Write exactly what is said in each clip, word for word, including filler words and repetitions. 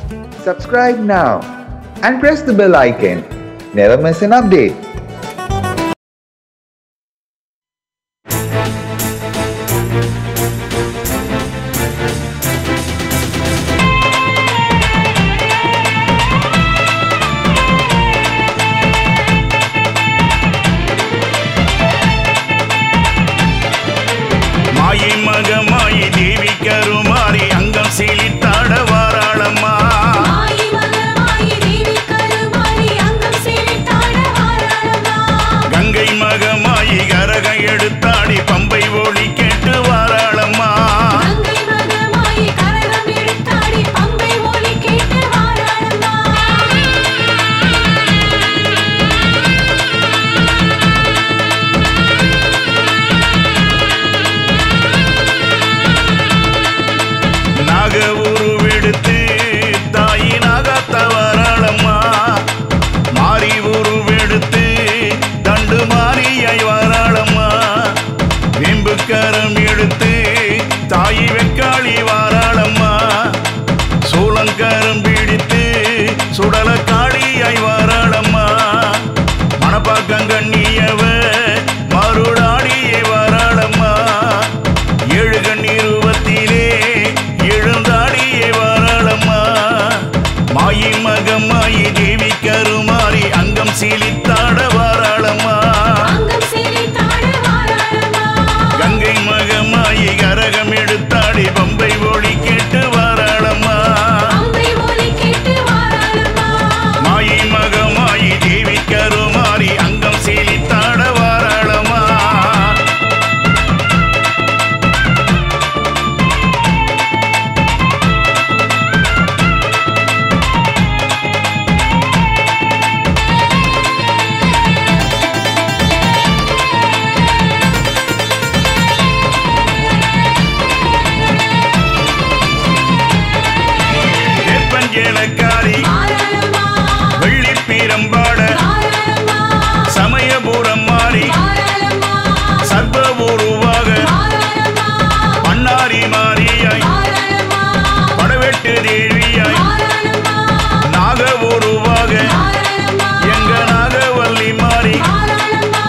Subscribe now and press the bell icon. Never miss an update. மாயை மகமாயி தேவி கருமாரி அங்கம் சீலித்தாட வாராளம்மா. மாயை மகமாயி தேவி கருமாரி அங்கம் சீலித்தாட வாராளம்மா. கங்கை மகமாயி கரகம் எடுத்தாடி பம்பை ஒளி கேட்டு வாராளம்மா. கங்கை மகமாயி கரகம் எடுத்தாடி பம்பை ஒலி கேட்டு வாராளம்மா. நாக உருவெடுத்து தாயி நாகாத்த வாராளம்மா. மாறி உருவெடுத்து தண்டு மாறியாய் வாராளம்மா. வெம்புக்கரம் எடுத்து தாயி வெக்காளி வாராளம்மா. சூளங்கரம் பிடித்து சுடல காளியாய் வாராளம்மா. மணப்பாக்கங்கண்ணியவ மருடாடியே வாராளம்மா. ஏழு கண்ணீருவத்திலே எழுந்தாடியே வாராளம்மா. மாயி மகமாயி தேவி கருமாரி அங்கம் சீலித்தாட வாராளம்மா. அங்கம் சீலித்தாட வாராளம்மா. கங்கை மகமாயி கரகம் எடுத்தாடி பம்பை ஒளி கேட்டு வாராளம்மா. பம்பை ஒலி கேட்டு வாராளம்மா. மாயி மகமாயி தேவி கருமாரி அங்கம் சீலித்தாட வாராளம்மா. வேப்பஞ்சேலக்காரி வாராளம்மா. வெள்ளி பீரம்பாட வாராளம்மா. சமயபுரம் மாறி வாராளம்மா. சர்வ உருவாக வாராளம்மா. பண்ணாரி மாரியாய் வாராளம்மா. படவெட்டு தேவியாய் வாராளம்மா. நாக உருவாக வாராளம்மா. எங்க நாகவல்லி மாறி வாராளம்மா.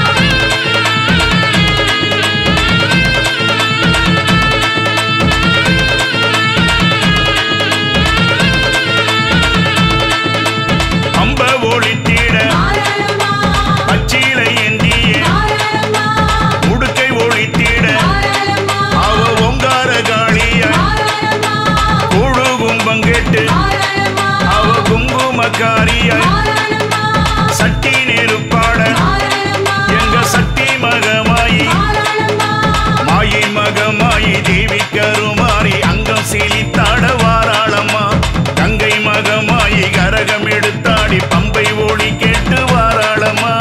அம்ப ஒளித்திட வாராளம்மா. பச்சிலை ஏந்திய வாராளம்மா. முடுக்கை ஒளித்திட வாராளம்மா. அவ ஓங்கார காளியாய் வாராளம்மா. கூடு கும்பங்கெட்டு வாராளம்மா. அவ குங்குமக்காரியாய் வாராளம்மா. சட்டி நெருப்பாட வாராளம்மா. எங்க சட்டி மகமாயி வாராளம்மா. மாயி மகமாயி தேவி கருமாரி அங்கம் சீலித்தாட வாராளம்மா. கங்கை மகமாயி கரகம் எடுத்தாடி பம்பை ஒளி கேட்டு வாராளம்மா.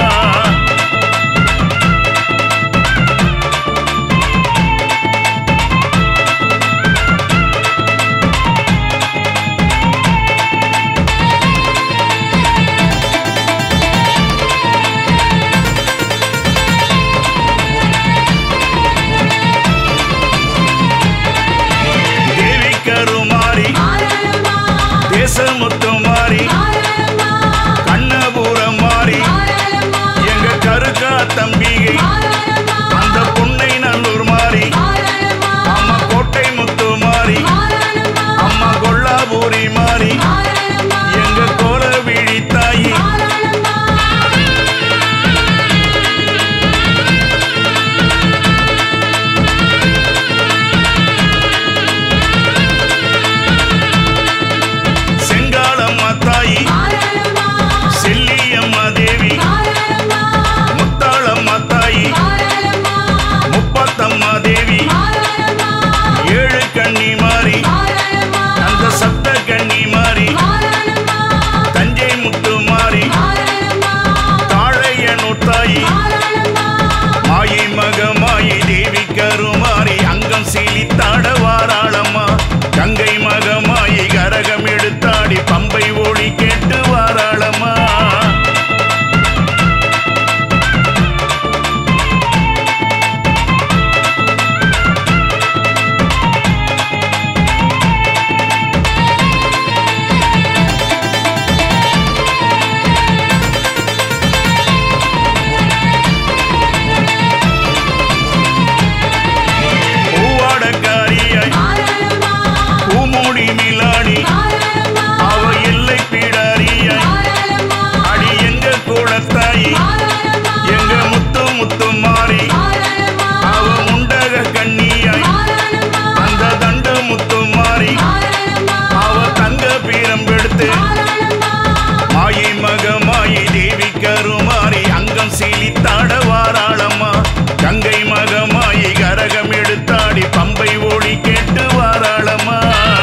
முடி மிலாடி வாராளம்மா அவ எல்லை பீடாரியாய் வாராளம்மா அடி எங்க கூடத்தாயி வாராளம்மா எங்க முத்து முத்து மாறி வாராளம்மா அவ முண்டக கண்ணியாய் வாராளம்மா அந்த தண்டு முத்து மாறி வாராளம்மா அவ தங்க பீரம்பெடுத்து வாராளம்மா மாயை மகமாயி தேவி கருமாறி அங்கம் சீலித்தாட வாராளம்மா கங்கை மகமாயி கரகம் எடுத்தாடி பம்பை ஓடி கேட்டு வாராளம்மா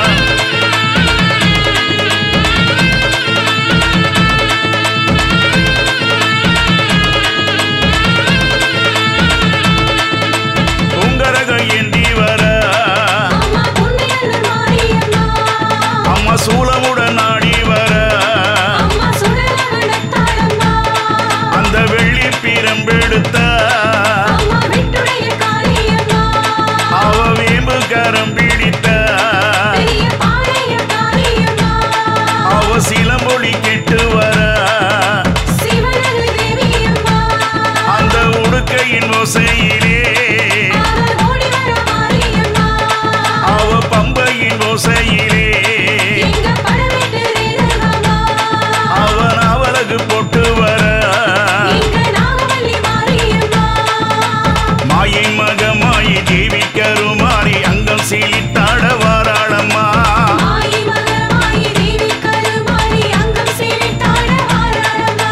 உங்கரக ஏந்தி வர அம்மா புண்ணியன்னு மாரியம்மா அம்மா சூலமுடன் ஆடி வர அம்மா சுடரவனத்தாளம்மா அந்த வெள்ளி பீரம்பெடுத்த அம்மா விட்டுடைய காளியம்மா அவ வேம்பு கரம் பிடித்த பெரிய பாளைய காளியம்மா அவ சிலம்பொலி கெட்டு வர சிவனது தேவியம்மா அந்த உடுக்கையின் ஓசையிலே அவ ஓடி வர மாரியம்மா அவ பம்பையின் ஓசையிலே எங்க படவிட்டு ரேதகம்மா அவன் அவளுக்கு போட்டு வர எங்க நாகவல்லி மாரியம்மா மாயை மகமாயி தேவி கருமாறி அங்கம் சீலித்தாட வாராளம்மா மாயி மகமாயி தேவி கருமாரி அங்கம் சீலித்தாட வாராளம்மா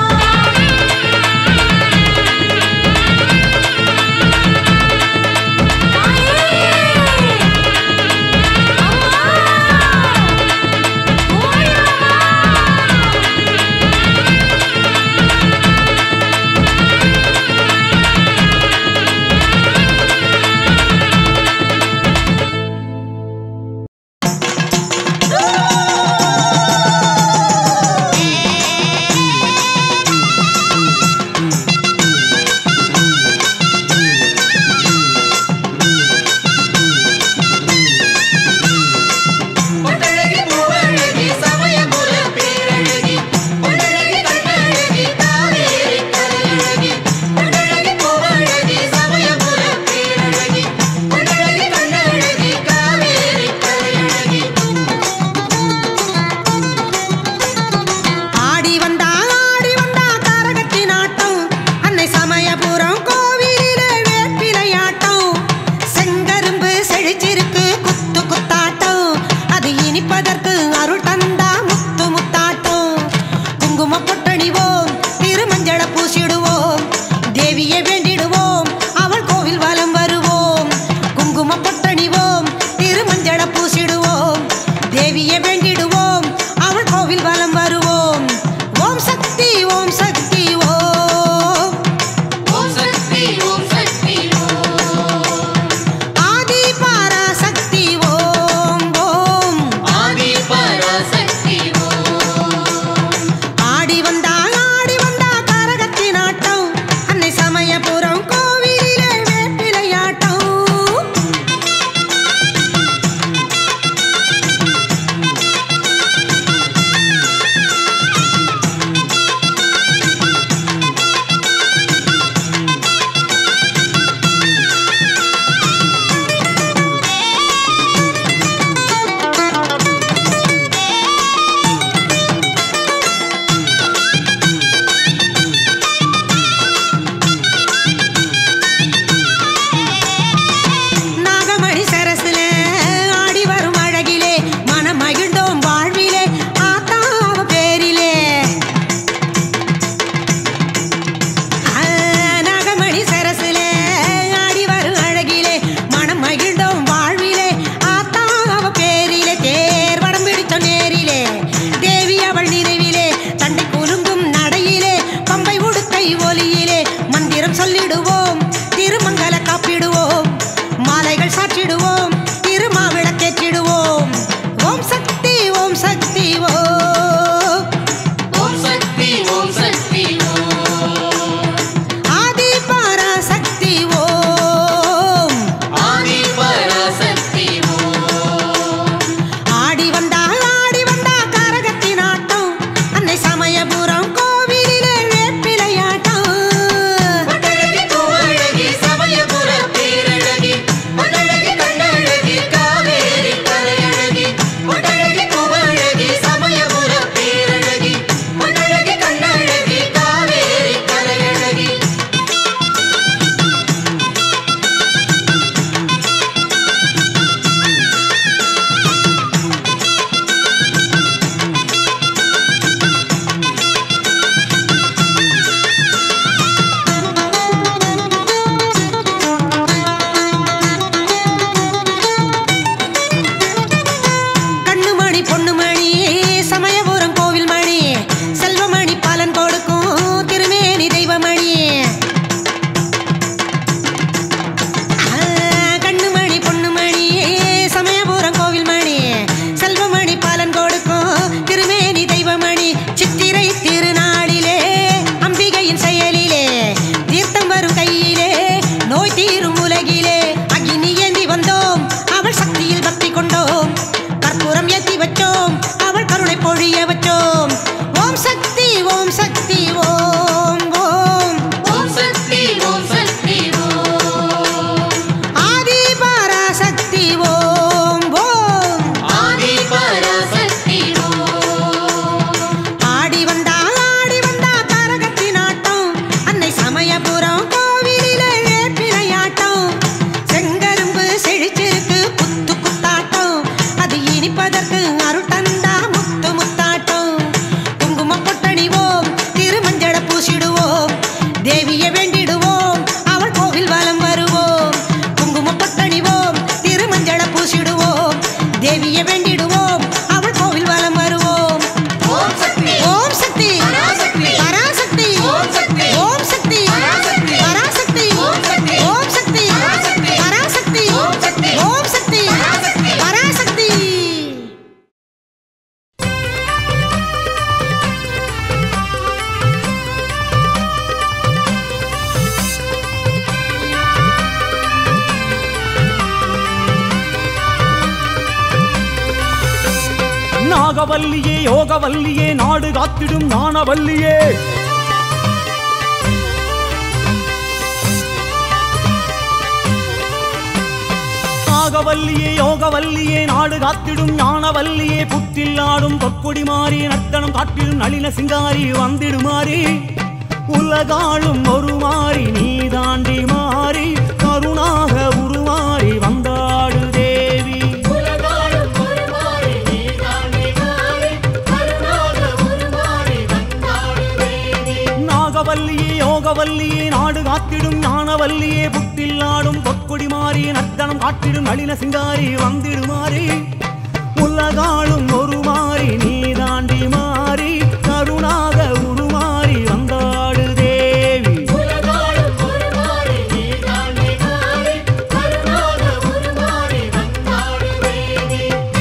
பொன்னழகி பூவழகி சமயபுர பேரழகி பொன்னழகி கண்ணழகி காவேரி கரையழகி பொன்னழகி பூவழகி சமயபுர பேரழகி பொன்னழகி கண்ணழகி காவேரி கரையழகி ஆடி வந்தா ஆடி வந்தா கரகத்தின் ஆட்டம் அன்னை சமயபுரம் கோவிலிலே வேப்பிலையாட்டம் செங்கரும்பு செழிச்சிருக்கு குத்து குத்தாட்டம் அது இனிப்பதற்கு அருள் தந்தா முத்து முத்தாட்டம் குங்கும பொட்டணிவோம் திருமஞ்சள பூசிடுவோம் தேவியை வேண்டிடுவோம் அவள் கோவில் வலம் வருவோம் குங்கும பொட்டணிவோம் திருமஞ்சள பூசிடுவோம் தேவியை வேண்டிடுவோம் அவள் கோவில் வலம் வருவோம் ஓம் சக்தி ஓம் சக்தி ஓம் ஓம் சக்தி ஓம் சக்தி ஓம் ஆதி பராசக்தி ஓம் ஓம் ஆதி பராசக்தி ஓம் ஆடி வந்தா ஆடி வந்தா கரகத்தின் ஆட்டம் அன்னை சமயபுரம் கோவிலிலே வேப்பிலையாட்டம் நாகமணி சரசுல ஆடி வரும் அழகிலே மனம் மகிழ்ந்தோம் வாழ்விலே ஆத்தாவ பேரிலே ஆ, நாகமணி சரசுல ஆடி வரும் அழகிலே மனம் மகிழ்ந்தோம் வாழ்விலே ஆத்தாவ பேரிலே தேர் வடம் பிடித்தோம் நேரிலே தேவி அவள் நினைவிலே தண்டை குலுங்கும் நடையிலே பம்பை உடுக்கை ஒலியிலே மந்திரம் சொல்லிடுவோம் திருமங்கல காப்பிடுவோம் மாலைகள் சாற்றிடுவோம் திருமாவிளக்கேற்றிடுவோம் ஓம் சக்தி ஓம் சக்தி ஓம் ஓம் சக்தி ஓம் சக்தி ஓம் ஆதி பராசக்தி ஓம் ஆதி பராசக்தி ஓம் ஆடி வந்தா ஆடி வந்தா கரகத்தின் ஆட்டம் அன்னை சமயபுரம் கோவிலிலே வேப்பிலையாட்டம் பொன்னழகி பூவழகி சமயபுர பேரழகி பொன்னழகி கண்ணழகி காவேரி கரையழகி பொன்னழகி பொண்ணுமணி சமயபுரம் கோவில் மணி செல்வமணி பலன் கொடுக்கும் திருமேனி தெய்வமணி கண்ணுமணி பொண்ணுமணி சமயபுரம் கோவில் மணி செல்வமணி பலன் கொடுக்கும் திருமேனி தெய்வமணி சித்திரை திருநாளிலே அம்பிகையின் செயலிலே தீர்த்தம் வரும் கையிலே நோய் தீரும் உலகிலே அக்னி ஏந்தி வந்தோம் அவள் சக்தியில் பக்தி கொண்டோம் கற்பூரம் ஏத்தி வச்சோம் அவள் கருணை பொழிய வச்சோம் ஓம் சக்தி ஓம் சக்தி ஓம் ஓம் ஓம் சக்தி ஓம் சக்தி ஓம் ஆதி பராசக்தி ஓம் ஓம் ஆதி பராசக்தி ஓம் ஆடி வந்தா ஆடி வந்தா கரகத்தின் ஆட்டம் அன்னை சமயபுரம் கோவிலிலே வேப்பிலையாட்டம் செங்கரும்பு செழிச்சிருக்கு குத்து குத்தாட்டம் அது இனிப்பதற்கு அருள் தந்தா முத்து முத்தாட்டம் குங்கும பொட்டணிவோம் திருமஞ்சள பூசிடுவோம் தேவியை வேண்டிடுவோம் அவள் கோவில் வலம் வருவோம் குங்கும பொட்டணிவோம் திருமஞ்சள பூசிடுவோம் தேவியை வேண்டிடுவோம் அவள் கோவில் வலம் வருவோம் ஓம் சக்தி ஓம் சக்தி பராசக்தி பராசக்தி ஓம் சக்தி ஓம் சக்தி பராசக்தி பராசக்தி ஓம் சக்தி ஓம் சக்தி பராசக்தி பராசக்தி ஓம் சக்தி ஓம் சக்தி பராசக்தி பராசக்தி நாகவல்லியே யோகவல்லியே நாடு காத்திடும் ஞானவல்லியே நாகவல்லியே யோகவல்லியே நாடு காத்திடும் ஞானவல்லியே புற்றில் ஆடும் பொற்கொடி மாறி நர்த்தனம் காட்டிடும் நளின சிங்காரி வந்திடுமாறி உலகாளும் ஒரு மாறி நீ தாண்டி மாறி கருணாக உருமாறி வந்தாடு தேவி உலகாளும் ஒரு மாறி நீ தாண்டி மாறி கருணாக உருமாறி வந்தாடு தேவி நாகவல்லியே யோகவல்லியே நாடு காத்திடும் ஞானவல்லியே புற்றில் ஆடும் பொற்கொடி மாறி நர்த்தனம் காட்டிடும் நளின சிங்காரி வந்திடுமாறி உலகாளும் ஒரு மாறி நீ தாண்டி மாறி கருணாக உருமாறி வந்தாடு தேவி உலகாளும் ஒரு மாறி நீ தாண்டி மாறி கருணாக உருமாறி வந்தாடு தேவி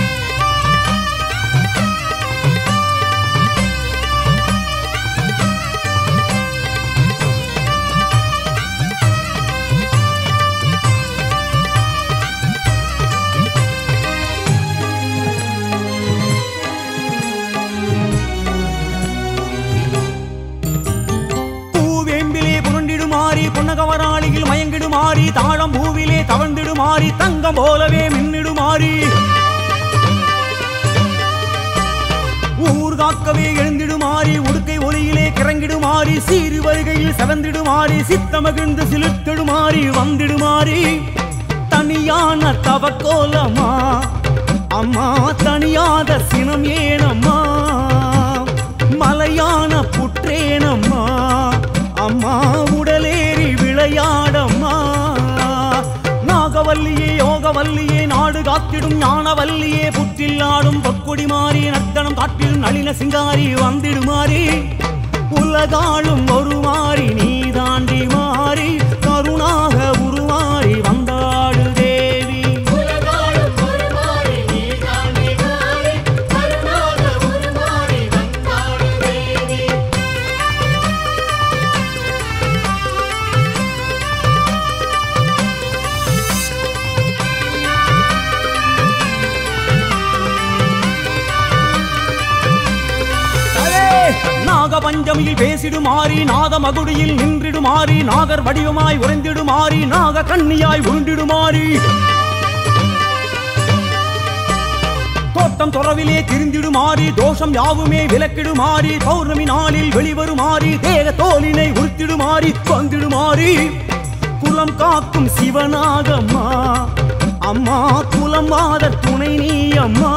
பூவேம்பிலே புரண்டிடுமாறி புன்னகவராளியில் மயங்கிடுமாறி தாழம் பூவிலே தவழ்ந்திடுமாறி தங்கம் போலவே மின்னிடுமாறி ஊர் காக்கவே எழுந்திடுமாறி உடுக்கை ஒளியிலே கிறங்கிடுமாறி சீறு வருகையில் செவந்திடுமாறி சித்தமகிழ்ந்து சிலிர்த்திடுமாறி வந்திடுமாறி தனியான தவக்கோலமா அம்மா தனியாத சினம் ஏனம்மா மலையான புற்றேனம்மா அம்மா உடலேறி விளையாடம்மா நாகவல்லியே யோகவல்லியே நாடு காத்திடும் ஞானவல்லியே புற்றில் ஆடும் பொற்கொடி மாறி நர்த்தனம் காட்டிடும் நளின சிங்காரி வந்திடுமாறி உலகாளும் ஒரு மாறி நீ தாண்டி மாறி கருணாக உருமாறி வந்தாடு தேவி உலகாளும் ஒரு மாறி நீ தாண்டி மாறி கருணாக உருமாறி வந்தாடு தேவி நாகபஞ்சமியில் பேசிடுமாறி நாத மகுடியில் நின்றிடுமாறி நாகர் வடிவமாய் உறைந்திடுமாறி நாக கண்ணியாய் உருண்டிடுமாறி தோட்டம் துறவிலே திரிந்திடுமாறி தோஷம் யாவுமே விலக்கிடுமாறி பௌர்ணமி நாளில் வெளிவருமாறி தேக தோலினை உறுத்திடுமாறி வந்திடுமாறி குலம் காக்கும் சிவனாகம்மா அம்மா குலம் வாத துணை நீ அம்மா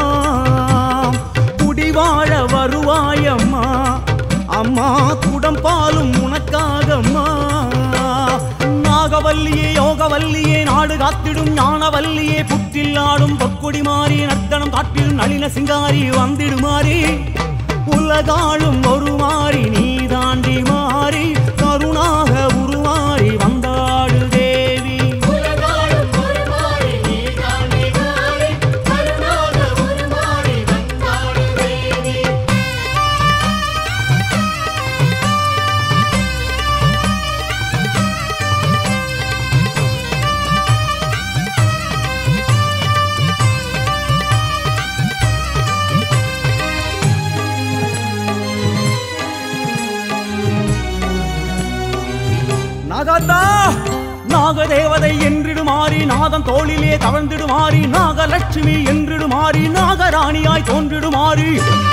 குடிவாழ வருவாயம்மா அம்மா குடம் பாலும் உனக்காகம்மா நாக நாகவல்லியே யோகவல்லியே நாடு காத்திடும் ஞானவல்லியே புற்றில் ஆடும் பொற்கொடி மாறி நர்த்தனம் காட்டிடும் நளின சிங்காரி வந்திடுமாறி உலகாளும் ஒரு மாறி நீ தாண்டி மாறி கருணாக உருமாறி வந்தாடு தேவி உலகாளும் ஒரு மாறி நீ தாண்டி மாறி கருணாக உருமாறி வந்தாடு தேவி நாகாத்தா நாகதேவதை என்றிடுமாறி நாதம் தோளிலே தவழ்ந்திடுமாறி நாகலட்சுமி என்றிடுமாறி நாகராணியாய் தோன்றிடுமாறி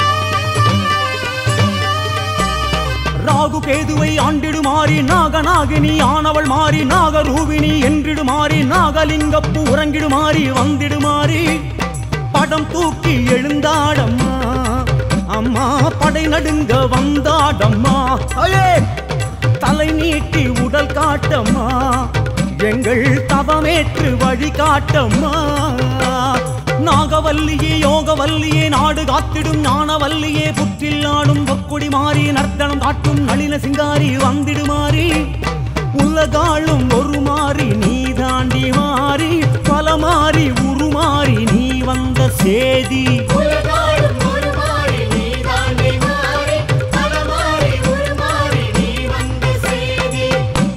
ராகு கேதுவை ஆண்டிடுமாறி நாகநாகினி ஆனவள் மாறி நாகரூபிணி என்றிடுமாறி நாகலிங்கப்பு உறங்கிடுமாறி வந்திடுமாறி படம் தூக்கி எழுந்தாடம்மா அம்மா படை நடுங்க வந்தாடம்மா அயே தலை நீட்டி உடல் காட்டம்மா எங்கள் தவமேற்று வழி காட்டம்மா நாகவல்லியே யோகவல்லியே நாடு காத்திடும் ஞானவல்லியே புற்றில் ஆடும் பொற்கொடி மாறி நர்த்தனம் காட்டும் நளின சிங்காரி வந்திடுமாறி உலகாளும் ஒரு மாறி நீ தாண்டி மாறி பல மாறி உருமாறி நீ வந்த சேதி உலகாளும் ஒரு மாறி நீ தாண்டி மாறி பல மாறி உருமாறி நீ வந்த சேதி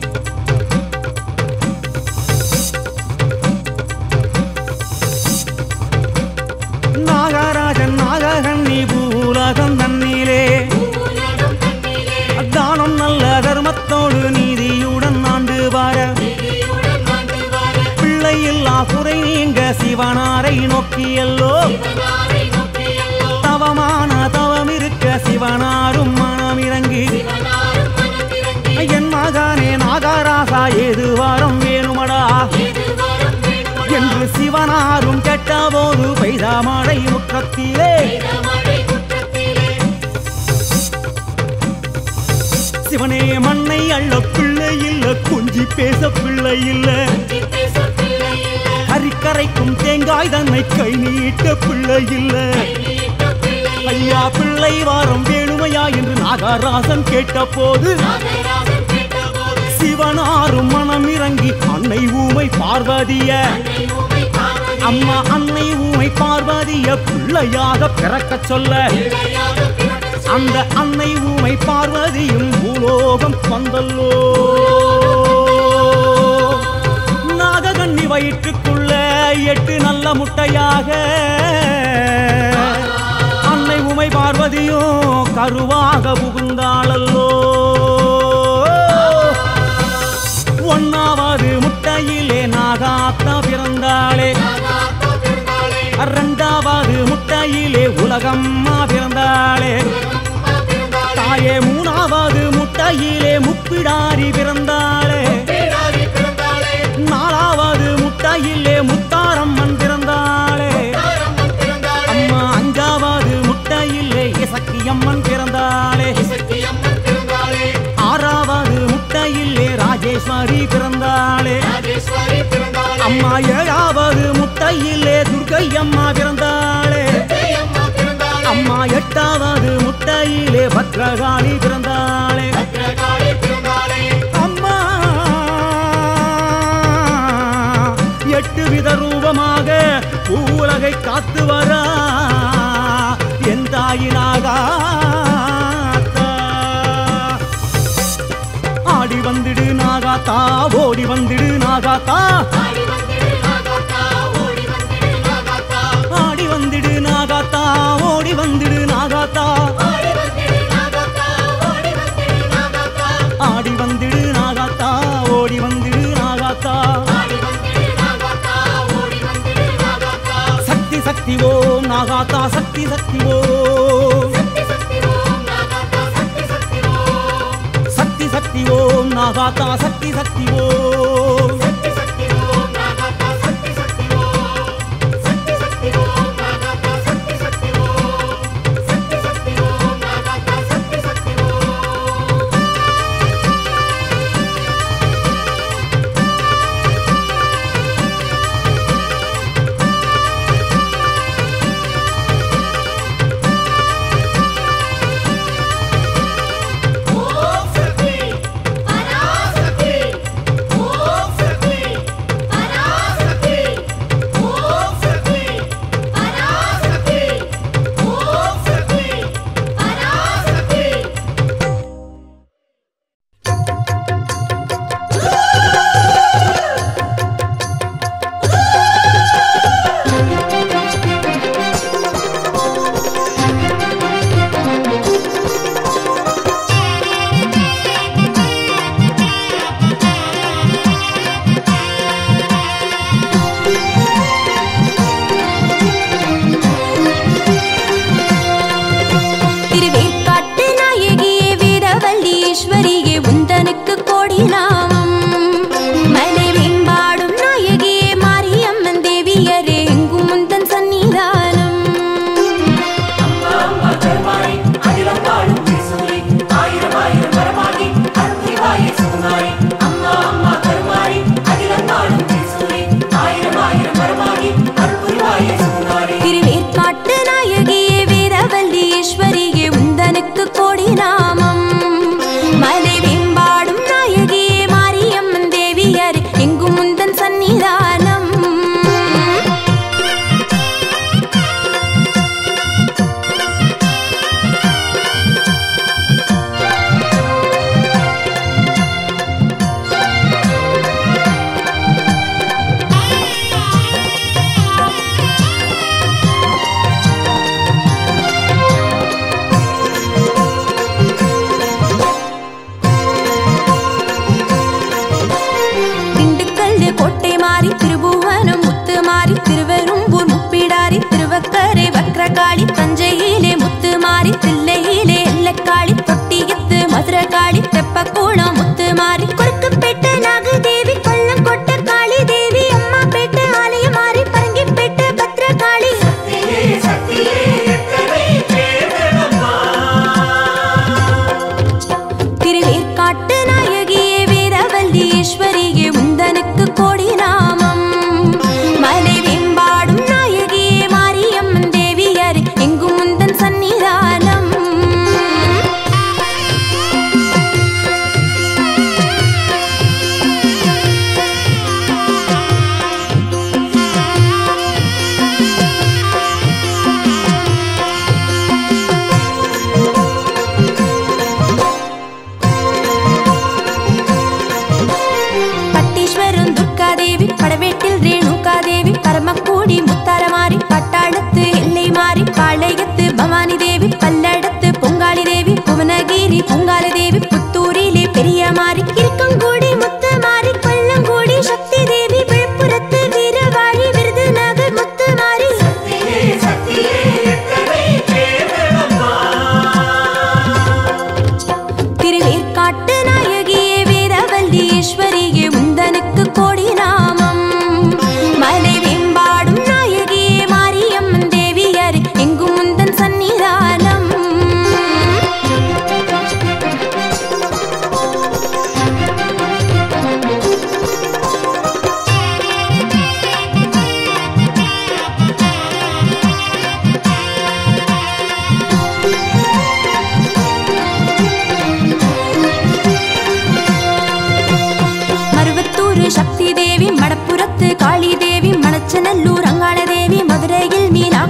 நாகராஜன் நாககன்னி பூலகம் தன்னிலே உலகம் தன்னிலே தானம் நல்ல தர்மத்தோடு நீதியுடன் ஆண்டு வார விதியுடன் ஆண்டு வர பிள்ளை இல்லா குறை நீங்க சிவனாரை நோக்கியல்லோ சிவனாரை நோக்கியல்லோ தவமான தவம் இருக்க சிவனாரும் மனம் இறங்கி சிவனாரும் மனமிறங்கி என் மகனே நாகராசா ஏது வாரம் வேணுமடா எது வரம் வேண்டுமடா என்று சிவனாரும் கேட்ட போது பெய்த மழை முற்றத்திலே பெய்த மழை குற்றத்திலே சிவனே மண்ணை அள்ள பிள்ளை இல்ல கொஞ்சி பேச பிள்ளை இல்ல அஞ்சி பேச பிள்ளை இல்லை கரிக்கரைக்கும் தேங்காய் தன்னை கை நீட்ட பிள்ளை இல்ல நீட்ட பிள்ளை ஐயா பிள்ளை வாரம் வேணுமையா என்று நாகராசன் கேட்ட போது நாகராஜன் கேட்டபோது சிவனாரும் மனம் இறங்கி அன்னை ஊமை பார்வதிய அன்னை ஊமை பார்வதி அம்மா அன்னை ஊமை பார்வதிய பிள்ளையாக பிறக்கச் சொல்ல பிள்ளையாக பிறக்க அந்த அன்னை ஊமை பார்வதியும் பூலோகம் வந்தல்லோ நாககன்னி வயிற்றுக்குள்ள எட்டு நல்ல முட்டையாக அன்னை ஊமை பார்வதியும் கருவாக புகுந்தாளல்லோ ஒன்னாவது முட்டையிலே நாகாத்தா பிறந்தாளே நாகாத்தா பிறந்தாளே இரண்டாவது முட்டையிலே உலகம்மா பிறந்தாளே அம்மா பிறந்தாளே தாயே மூணாவது முட்டையிலே முப்பிடாரி பிறந்தாளே பேராரி பிறந்தாளே நாலாவது முட்டையிலே முத்தாரம்மன் பிறந்தாளே தாரம்மன் பிறந்தாளே அம்மா அஞ்சாவது முட்டையிலே இசக்கியம்மன் பிறந்தாளே சக்தி அம்மன் பிறந்தாளே ஆறாவது முட்டையிலே ராஜேஸ்வரி பிறந்தாளே ராஜேஸ்வரி பிறந்தாளே அம்மா ஏழாவது முட்டையிலே துர்க்கை அம்மா பிறந்தாளே அம்மா பிறந்தாளே அம்மா எட்டாவது முட்டையிலே பத்ரகாளி பிறந்தாளே பத்ரகாளி பிறந்தாளே அம்மா எட்டு வித ரூபமாக உலகை காத்து வரா என் தாயினாக ஆடி வந்திடு நாகாத்தா ஓடி வந்திடு நாகாத்தா ஆடி வந்திடு நாகாத்தா ஓடி வந்திடு நாகாத்தா ஆடி வந்திடு நாகாத்தா ஓடி வந்திடு நாகாத்தா ஓடி வந்திடு நாகாத்தா ஓடி வந்திடு நாகாத்தா ஆடி வந்திடு நாகாத்தா ஓடி வந்திடு நாகாத்தா ஆடி வந்திடு நாகாத்தா ஓடி வந்திடு நாகாத்தா சக்தி சக்தி ஓம் நாகாத்தா சக்தி சக்தி ஓம் சக்தி சக்தி ஓம் நாகாத்தா சக்தி சக்தி ஓம் சக்தி சக்தி ஓம் நாகாத்தா சக்தி சக்தி ஓம் சக்தி சக்தி ஓம் நாகாத்தா சக்தி சக்தி ஓம் சக்தி சக்தி ஓம் நாகாத்தா சக்தி சக்தி ஓம் சக்தி சக்தி ஓம் நாகாத்தா சக்தி சக்தி ஓம்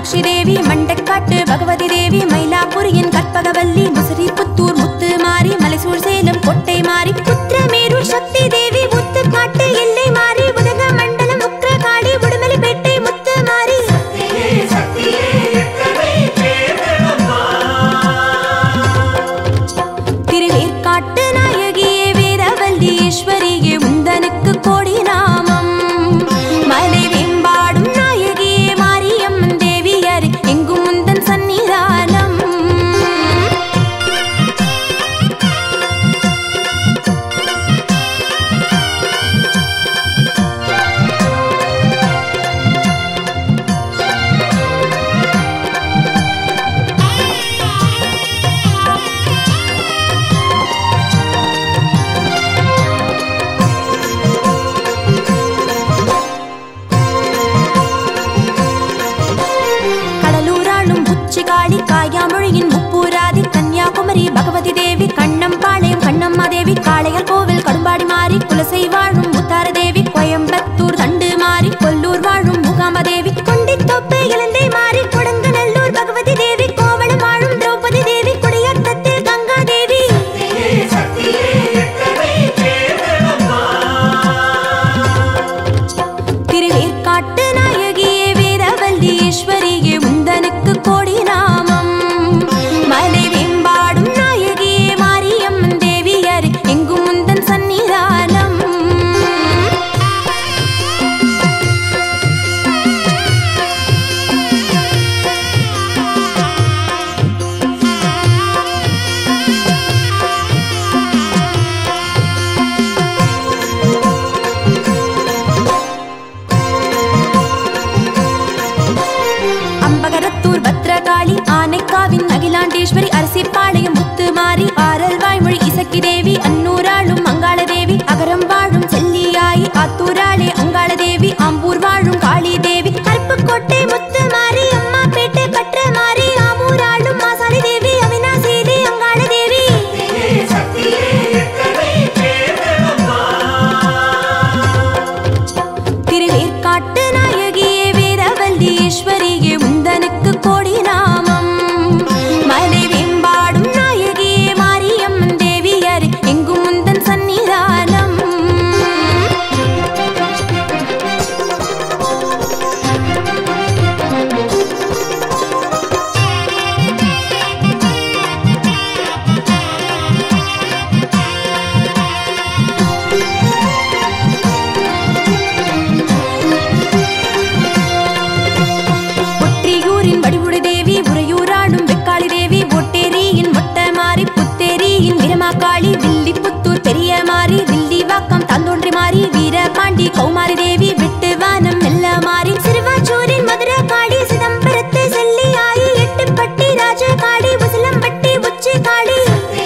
மீனாட்சி தேவி, மண்டக்காட்டு பகவதி தேவி, மயிலாப்பூரியின் கற்பகவல்லி, முசிறி புத்தூர் முத்து மாறி, மலைசூர் சேலம் கொட்டை மாறி, உத்திரமேரூர் சக்தி தேவி, முத்துக்காட்டு எல்லை மாறி, உதக மண்டலம் உக்கிரகாளி, உடுமலைப்பேட்டை முத்து மாறி. திருவேற்காட்டு நாயகியே வேதவல்லி ஈஸ்வரியே உந்தனுக்கு கோடி நாமம். மலை வேம்பாடும் நாயகியே மாரியம்மன் தேவியர் எங்கும் முந்தன் சன்னிதானம். கடலூராளும் உச்சிகாளி, காயாமொழியின் முப்பூராதி, கன்னியாகுமரி பகவதி தேவி, கண்ணம்பாளையம் கண்ணம்மா தேவி, காளையர் கோவில் கடும்பாடி மாறி, குலசை வாழும் முத்தார தேவி, கோயம்புத்தூர் தண்டு மாறி, கொல்லூர் வாழும் முகாம்ப தேவி, கொண்டித்தோப்பு இலந்தை மாறி, கொடுங்கநல்லூர் பகவதி தேவி, கோவளம் வாழும் திரௌபதி தேவி, குடியாத்தத்தில் கங்கா தேவி. திருவேற்காட்டு நாயகியே வேதவல்லி ஈஸ்வரியே உந்தனுக்கு கோடி நாமம். மலை வேம்பாடும் நாயகியே மாரியம்மன் தேவியர் எங்கும் முந்தன் சன்னிதானம். அம்பகரத்தூர் பத்ரகாளி, ஆனைக்காவின் அகிலாண்டேஸ்வரி, அரசிப்பாளையம் முத்து மாறி, ஆரல் வாய்மொழி இசக்கி தேவி, அன்னூராளும் அங்காள தேவி, அகரம் வாழும் செல்லியாயி, ஆத்தூராளே அங்காள தேவி, ஆம்பூர் வாழும் காளி தேவி, கருப்புக்கோட்டை முத்து மாறி, அம்மாப்பேட்டை கற்ற மாறி, ஆமூராளும் மாசாலி தேவி, அவினாசியிலே அங்காள தேவி. திருவேற்காட்டு நாயகியே வேதவல்லி ஈஸ்வரியே உந்தனுக்கு கோடி நாமம். மலை வேம்பாடும் நாயகியே மாரியம்மன் தேவியர் எங்கும் முந்தன் சன்னிதானம். ஒற்றியூரின் வடிவுடை தேவி, உறையூராடும் வெக்காளி தேவி, ஒட்டேரியின் மொட்டை மாறி, புத்தேரியின் வீரமாக்காளி, வில்லிபுத்தூர் பெரிய மாறி, வில்லிவாக்கம் தாந்தோன்றி மாறி, வீரபாண்டி கௌமாரி தேவி, வெட்டுவானம் மெல்ல மாறி, சிறுவாச்சூரின் மதுரை காளி, சிதம்பரத்து செல்லியாயி, எட்டுப்பட்டி ராஜகாளி, உசிலம்பட்டி உச்சி காளி.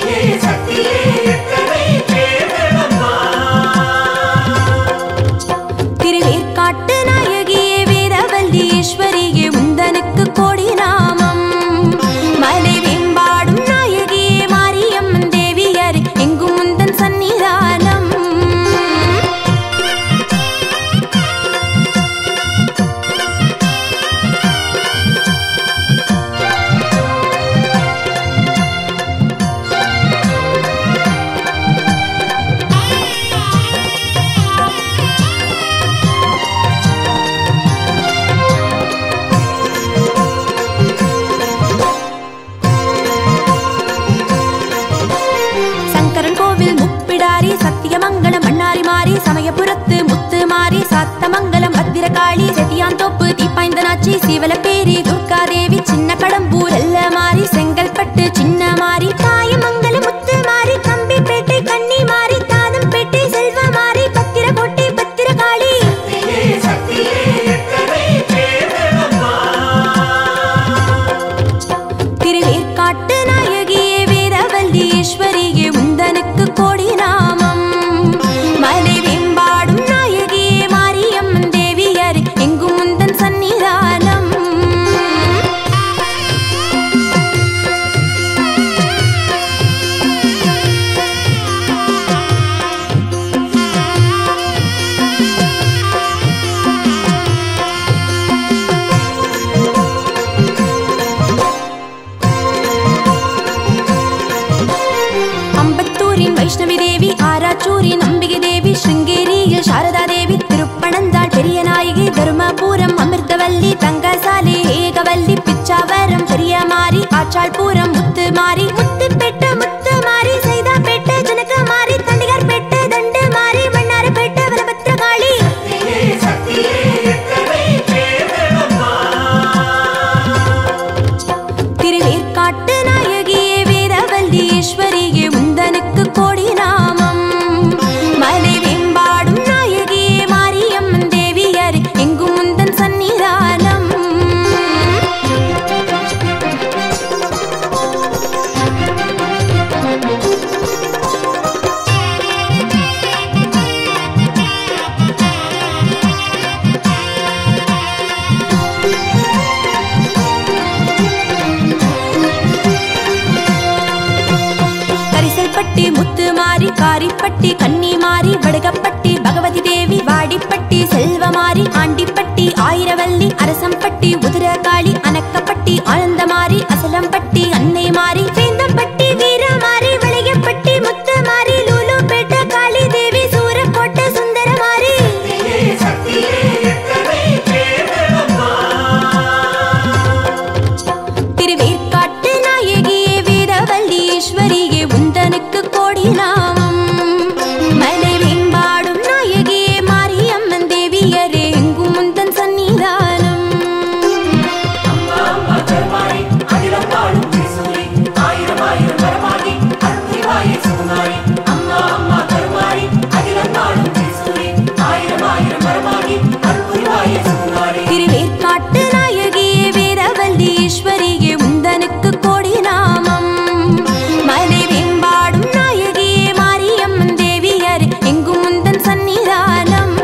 திருவேற்காட்டு நாயகியே வேதவல்லி ஈஸ்வரியே உந்தனுக்கு கோடி நாமம். மலை வேம்பாடும் நாயகியே மாரியம்மன் தேவியர் எங்கும் முந்தன் சன்னிதானம். சங்கரன் கோவில் முப்பிடாரி, சத்தியமங்கலம் மண்ணாரி மாறி, சமயபுரத்து முத்து மாறி, சாத்தமங்கலம் பத்திரகாளி, செட்டியாந்தோப்பு தீப்பாய்ந்தனாச்சி, சீவலப்பேரி துர்காதேவி, சின்ன கடம்பூர் எல்ல மாறி, செங்கல்பட்டு சின்ன மாறி, காயமங்கலம் முத்து மாறி, கம்பிப்பேட்டை கன்னி மாறி, தாதம்பேட்டை செல்வ மாறி, பத்திரக்கோட்டை பத்திரகாளி. திருவேற்காட்டு நாயகியே வேதவல்லி ஈஸ்வரியே உந்தனுக்கு கோடி நாமம். மலை வேம்பாடும் நாயகியே மாரியம்மன் தேவியர் எங்கும் முந்தன் சன்னிதானம். வைஷ்ணவி தேவி ஆராச்சூரி நம்பிகை தேவி ஸ்ருங்கேரியில் சாரதா தேவி திருப்பனந்தாள் பெரிய நாயகி தருமபுரம் அமிர்தவல்லி தங்கசாலை ஏகவல்லி பிச்சாவரம் பெரிய மாரி ஆச்சாள்புரம் முத்து மாரி முத்து பெட்ட முத்து மாரி சைதா பெட்ட ஜனக மாரி தண்டிகார் பெட்ட தண்டு மாரி மன்னார பெட்ட வலபத்ரகாளி திருவேற்காட்டு நாயகியே வேதவல்லி ஈஸ்வரியே உந்தனுக்கு கோடி நாமம் மலை வேம்பாடும் நாயகியே மாரியம்மன் தேவியர் எங்கும் முந்தன் சன்னிதானம் கரிசல்பட்டி முத்து மாரி காரிப்பட்டி கன்னி மாரி வடுகப்பட்டி பகவதி தேவி வாடிப்பட்டி செல்வமாரி ஆண்டிப்பட்டி ஆயிரவல்லி அரசம்பட்டி உதிரகாளி அனக்கப்பட்டி ஆனந்தமாரி அசலம்பட்டி அன்னை மாரி சேந்தம்பட்டி வீரமாரி வளையப்பட்டி முத்து மாரி லூலுபேட்ட காளி தேவி சூரக்கோட்டை சுந்தரமாரி திருவேற்காட்டு நாயகியே வேதவல்லி ஈஸ்வரியே உந்தனுக்கு கோடி நாமம் மலை வேம்பாடும் நாயகியே மாரியம்மன் தேவியரே எங்கும் முந்தன் சன்னிதானம் திருவேற்காட்டு நாயகியே வேதவல்லி ஈஸ்வரியே உந்தனுக்கு கோடி நாமம் மலை வேம்பாடும் நாயகியே மாரியம்மன் தேவியர் எங்கும் முந்தன் சன்னிதானம்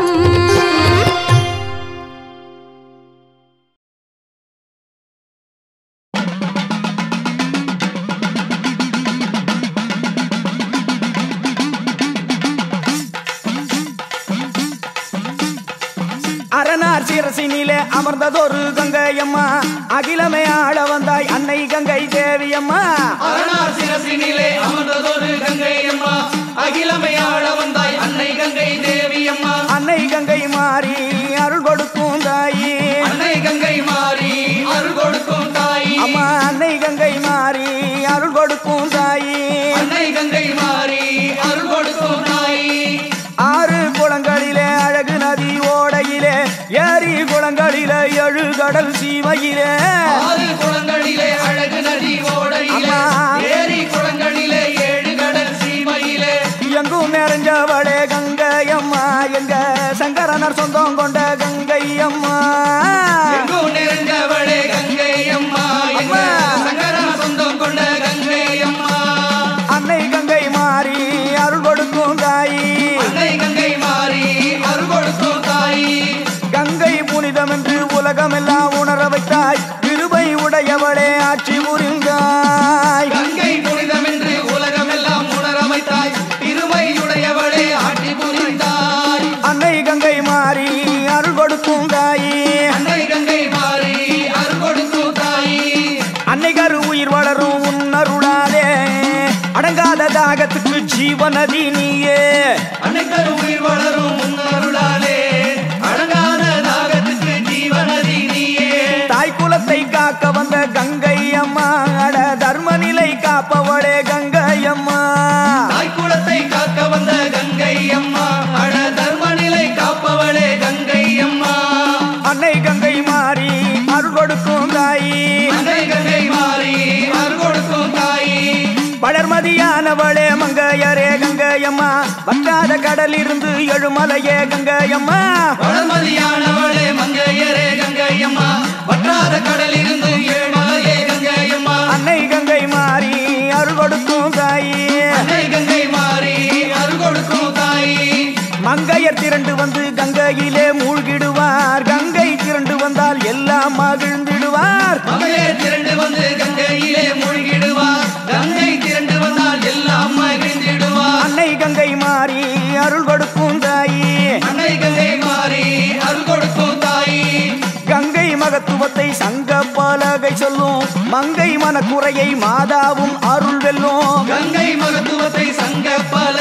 அரணார் சிரசினிலே அமர்ந்ததொரு கங்கையம்மா அகிலமே ஆள வந்தாய் அன்னை கங்கை தேவியம்மா அரணார் சிரசினிலே அமர்ந்ததொரு கங்கையம்மா அகிலமே ஆள வந்தாய் அன்னை கங்கை தேவியம்மா அன்னை கங்கை மாறி அருள் கொடுக்கும் தாயி அன்னை கங்கை மாறி அருள் கொடுக்கும் தாயி அம்மா அன்னை கங்கை மாறி அருள் கொடுக்கும் தாயி அன்னை கங்கை மாறி அருள் கொடுக்கும் தாயி ஆறு குளங்களிலே அழகு நதி ஓடையிலே ஏரி குளங்களிலே எழு கடல் சீமையிலே ஆறு குளங்களிலே அழகு நதி ஓடையிலே ஏரி குளங்களிலே ஏழு கடல் சீமையிலே எங்கும் நிறைஞ்சவளே கங்கையம்மா எங்க சங்கரனர் சொந்தம் கொண்ட கங்கையம்மா எங்கும் நிறைஞ்சவளே கங்கையம்மா எங்க சங்கரன் சொந்தம் கொண்ட கங்கையம்மா அன்னை கங்கை மாறி அருள் கொடுக்கும் தாயி அன்னை கங்கை மாறி அருள் கொடுக்கும் தாயி கங்கை புனிதம் என்று உலகமெல்லாம் உணர வைத்தாய் கிருபை உடையவளே ஆட்சி புரிந்தாய் கங்கை புனிதம் என்று உலகமெல்லாம் உணர வைத்தாய் திருமையுடையவளே ஆட்சி புரிந்தாய் அன்னை கங்கை மாறி அருள் கொடுக்கும் தாயி அன்னை கங்கை மாறி அருள் கொடுக்கும் தாயி அன்னை கரு உயிர் வளரும் உன்னருளாலே அடங்காத தாகத்துக்கு ஜீவநதி நீயே அன்னை கரு உயிர் வளரும் முன்னருளாலே அடங்காத தாகத்துக்கு ஜீவநதி நீயே தாய் குலத்தை காக்க வந்த கங்கை அம்மா அட தர்ம நிலை காப்பவளே கங்கை அம்மா தாய் குலத்தை காக்க வந்த கங்கை அம்மா அட தர்ம நிலை காப்பவளே கங்கை அம்மா அன்னை கங்கை மாறி அருள் கொடுக்கும் தாயி அன்னை கங்கை மாறி அருள் கொடுக்கும் தாயி வளர்மதியானவளே மங்கையரே கங்கையம்மா வற்றாத கடலிருந்து எழுமலையே கங்கையம்மா வளர்மதியானவளே மங்கையரே கங்கையம்மா வற்றாத கடலிருந்து ஏழ்மலையே கங்கையம்மா அன்னை கங்கை மாறி அருள் கொடுக்கும் தாயி அன்னை கங்கை மாறி அருள் கொடுக்கும் தாயி மங்கையர் திரண்டு வந்து கங்கையிலே மூழ்கிடுவார் கங்கை திரண்டு வந்தால் எல்லாம் மகிழ்ந்திடுவார் மகளே திரண்டு வந்து கங்கையிலே மூழ்கிடுவார் கங்கை திரண்டு வந்தால் எல்லாம் மகிழ்ந்திடுவார் அன்னை கங்கை மாறி அருள் கொடுக்கும் தாயி அன்னை கங்கை மாறி அருள் கொடுக்கும் தாயி கங்கை மகத்துவத்தை சங்க பலகை சொல்லும் மங்கை மனக்குறையை மாதாவும் அருள் வெல்லும் கங்கை மகத்துவத்தை சங்க பல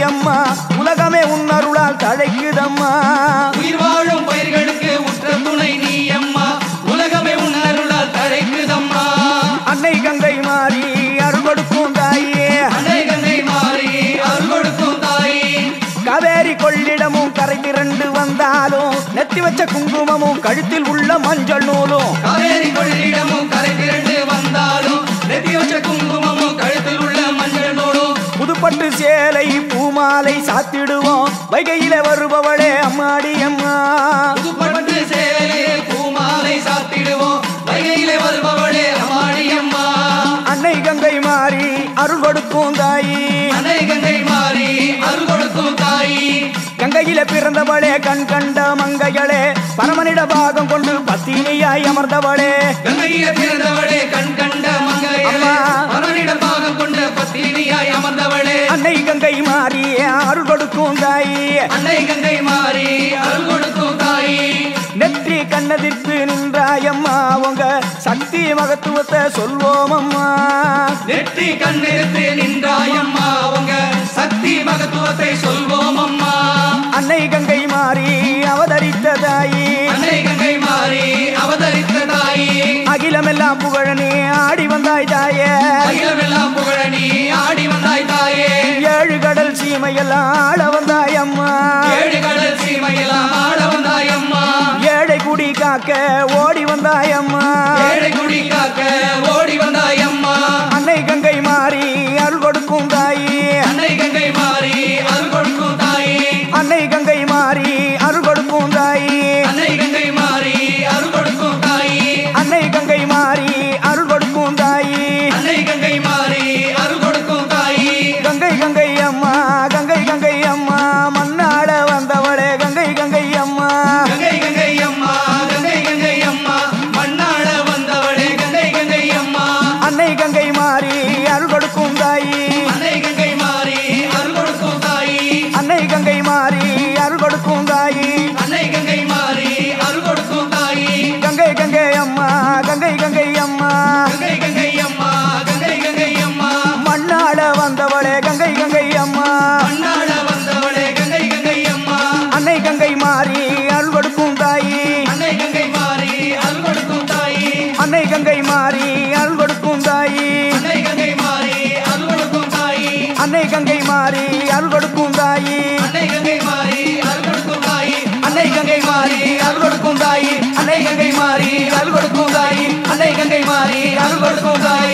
அம்மா உலகமே உன்னருளால் தழைக்குதம்மா உயிர் வாழும் பயிர்களுக்கு உற்ற துணை நீ அம்மா உலகமே உன்னருளால் தழைக்குதம்மா அன்னை கங்கை மாறி அருள் கொடுக்கும் தாயே அன்னை கங்கை மாறி அருள் கொடுக்கும் தாயே காவேரி கொள்ளிடமும் கரை திரண்டு வந்தாலும் நெத்தி வச்ச குங்குமமும் கழுத்தில் உள்ள மஞ்சள் நூலும் காவேரி கொள்ளிடமும் கரை திரண்டு வந்தாலும் நெத்தி வச்ச குங்குமமும் கழுத்தில் உள்ள மஞ்சள் நூலும் புதுப்பட்டு சேலை பூமாலை சாத்திடுவோம் வைகையில வருபவளே அம்மாடி அம்மா புதுப்பட்டு சேலை பூமாலை சாத்திடுவோம் வைகையிலே வருபவளே அம்மாடி அம்மா அன்னை கங்கை மாறி அருள் கொடுக்கும் தாயி அன்னை கங்கை மாறி அருள் கொடுக்கும் தாயி கங்கையில பிறந்தவளே கண் கண்ட மங்கைகளே பரமனிட பாகம் கொண்டு பத்தினியாய் அமர்ந்தவளே கங்கையிலே பிறந்தவளே கண் கண்ட மங்கைகளே பரமனிட பாகம் கொண்டு பத்தினியாய் அமர்ந்தவளே அன்னை கங்கை மாறி அருள் கொடுக்கும் தாயி அன்னை கங்கை மாறி அருள் கொடுக்கும் தாயி நெற்றி கண்ணதிர்த்து நின்றாயம்மா உங்க சக்தி மகத்துவத்தை சொல்வோம் அம்மா நெற்றி கண்ணெடுத்து நின்றாயம்மா உங்க சக்தி மகத்துவத்தை சொல்வோம் அம்மா அன்னை கங்கை மாறி அவதரித்த தாயி அன்னை கங்கை மாறி அவதரித்த தாயி அகிலமெல்லாம் புகழ நீ ஆடி வந்தாய் தாயே அகிலமெல்லாம் புகழ நீ ஆடி வந்தாய் தாயே ஏழு கடல் சீமையெல்லாம் ஆள வந்தாய் அம்மா ஏழு கடல் சீமையெல்லாம் ஆட வந்தாய் அம்மா ஏழை குடி காக்க ஓடி வந்தாய் அம்மா ஏழை குடி காக்க ஓடி வந்தாய் அம்மா அன்னை கங்கை மாறி அருள் கொடுக்கும் தாயி அன்னை கங்கை மாறி அருள் கொடுக்கும் தாயி அன்னை கங்கை மாறி அருள் கொடுக்கும் தாயி அன்னை கங்கை மாறி அருள் கொடுக்கும் தாயி அன்னை கங்கை மாறி அருள் கொடுக்கும் தாயி அன்னை கங்கை மாறி அருள் கொடுக்கும் தாயி கங்கை கங்கை அம்மா கங்கை கங்கை அம்மா மண்ணாட வந்தவளே கங்கை கங்கை அம்மா கங்கை கங்கை அம்மா கங்கை கங்கை அம்மா மண்ணாட வந்தவளே கங்கை கங்கை அம்மா அன்னை கங்கை மாறி அருள் கொடுக்கும் தாயி அன்னை கங்கை மாறி அருள் கொடுக்கும் தாயி அன்னை கங்கை மாறி அருள் கொடுக்கும் தாயி அன்னை கங்கை மாறி அருள் கொடுக்கும் தாயி கங்கை கங்கை அம்மா கங்கை கங்கை அம்மா கங்கை கங்கை அம்மா கங்கை கங்கை அம்மா மண்ணாட வந்தவளே கங்கை கங்கை அம்மா மண்ணாட வந்தவளே கங்கை கங்கை அம்மா அன்னை கங்கை மாறி அருள் கொடுக்கும் தாயி அன்னை கங்கை மாறி அருள் கொடுக்கும் தாயி அன்னை கங்கை மாறி அருள் கொடுக்கும் தாயி அன்னை கங்கை மாறி அருள் கொடுக்கும் தாயி அன்னை கங்கை மாறி அருள் கொடுக்கும் தாயி அன்னை கங்கை மாறி அருள் கொடுக்கும் தாயி அன்னை கங்கை மாறி அருள் கொடுக்கும் தாயி அன்னை கங்கை மாறி அருள் கொடுக்கும் தாயி அன்னை கங்கை மாறி அருள் கொடுக்கும் தாயி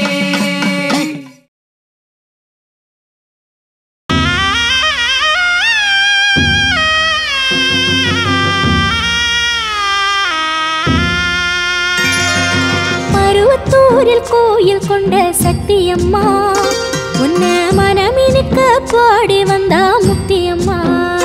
மருவத்தூரில் கோயில் கொண்ட சக்தியம்மா உன்ன மனமினுக்க பாடி வந்தா முக்தியம்மா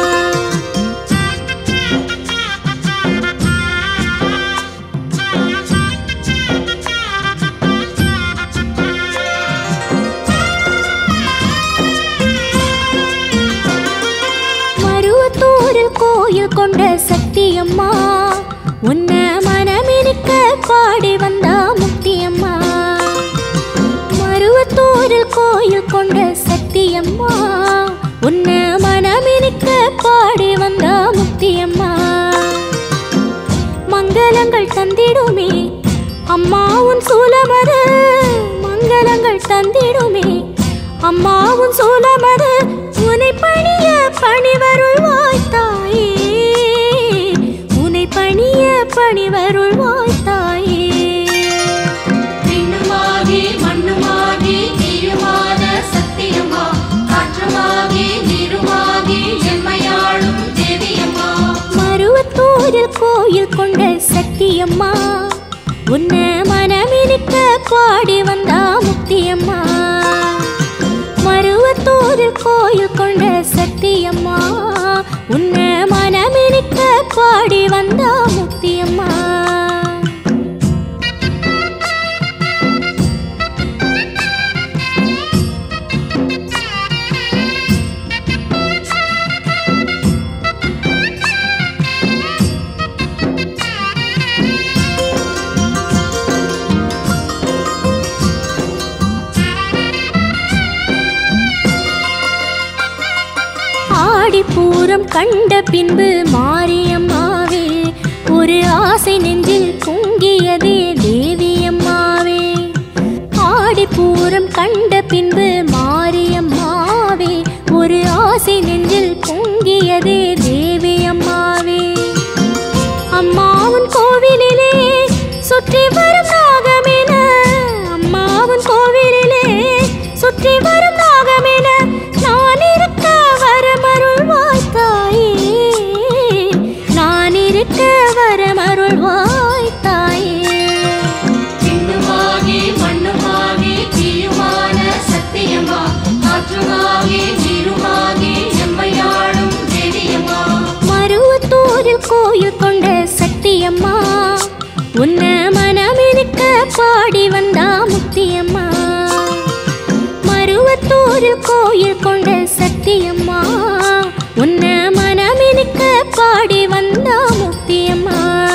மருவத்தூரில் கோயில் கொண்ட சக்தியம்மா உன்ன மனமினுக்க பாடி வந்தா முக்தியம்மா மருவத்தூரில் கோயில் கொண்ட சக்தியம்மா உன்ன மனமினுக்க பாடி வந்தா முக்தியம்மா மங்களங்கள் தந்திடுமே அம்மா உன் சூலமது மங்களங்கள் தந்திடுமே அம்மா உன் சூலமது உனை பணிய பணிவருள்வாய் தாயே உனை பணிய பணிவருள்வாய் தாயே விண்ணுமாகி மண்ணுமாகி நீயுமான சத்தியம்மா காற்றுமாகி நீருமாகி எம்மையாளும் தேவியம்மா மருவத்தூரில் கோயில் கொண்ட சக்தியம்மா உன்ன மனமினுக்க பாடி வந்தா முக்தியம்மா மருவத்தூரில் கோயில் கொண்ட சக்தியம்மா உன்ன மனமினுக்க பாடி வந்தா முக்தியம்மா ஆடிப்பூரம் கண்ட பின்பு மாரியம்மாவே ஒரு ஆசை நெஞ்சில் பொங்கியதே தேவியம்மாவே. ஆடிப்பூரம் கண்ட பின்பு மாரியம்மாவே ஒரு ஆசை நெஞ்சில் பொங்கியதே தேவியம்மாவே. அம்மாவின் கோவிலிலே சுற்றி வரும் நாகமென, அம்மாவின் கோவிலிலே சுற்றி வரும் நாகமென நான் இருக்க வரமருள்வாய் தாயே, நான் இருக்க வரமருள்வாய் தாயே. சின்னுமாகி மண்ணுமாகி தீயுமான சத்தியம்மா, காற்றுமாகி நீருமாகி எம்மையாடும் தேவியம்மா. மருவத்தூரில் கோயில் கொண்ட சத்தியம்மா, உன்ன மனமிருக்க பாடி வந்தா முத்தியம்மா. மருவத்தூரில் கோயில் கொண்ட சத்தியம்மா, உன்ன மனமிருக்க பாடி வந்தா முத்தியம்மா.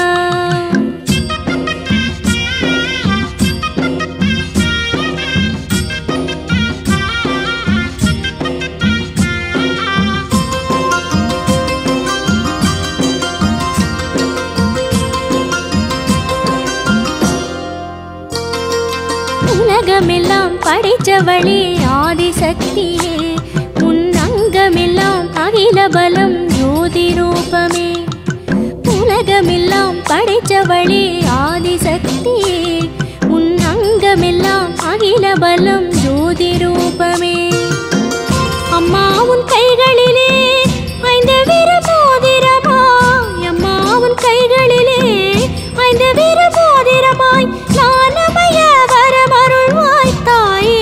உலகமெல்லாம் படைச்சவளே ஆதிசக்தியே, உன் அங்கமெல்லாம் அகில பலம் ஜோதி ரூபமே. உலகமெல்லாம் படைச்சவளே ஆதிசக்தியே, உன் அங்கமெல்லாம் அகில பலம் ஜோதி ரூபமே. அம்மா உன் கைகளிலே ஐந்து வீர மோதிரமாய், அம்மா உன் கைகளிலே ஐந்து வீர மோதிரமாய் நானமய வரமருள்வாய் தாயே,